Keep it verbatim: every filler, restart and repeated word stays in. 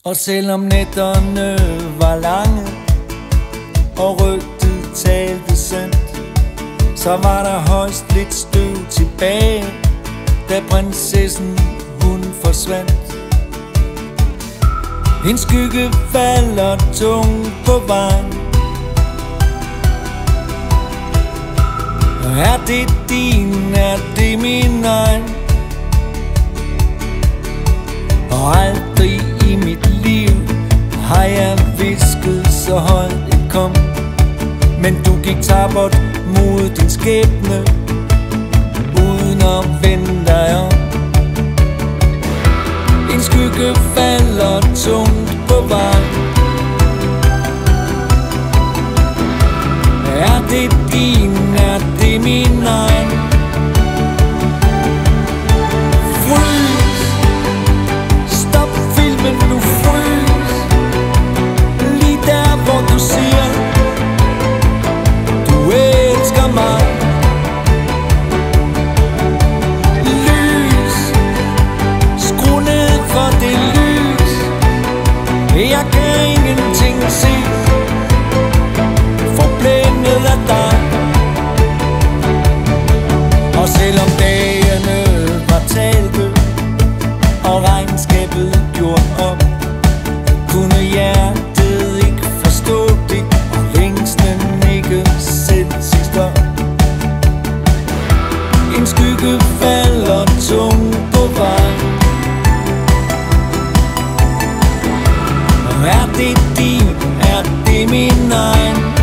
Og selvom nætterne var lange og rygtet talte sandt, så var der højst lidt støv tilbage, da prinsessen hun forsvandt. En skygge falder tungt på vejen. Er det din, er det min egen? Og aldrig i mit liv har jeg hvisket så højt et kom, men du gik tappert mod din skæbne uden at vende dig om. En skygge falder tungt på vejen. Er det din, er det min egen? Frys, stop filmen nu, frys. Lige der hvor du siger du elsker mig. Lys, skru ned for det lys. Jeg kan ingenting se, forblændet af dig. Og selvom dagene var talte og regnskabet gjort op, kunne hjertet ikke forstå det, og længslen ikke sætte sig stop. En skygge falder tungt på vejen. Og er det din, er det min egen?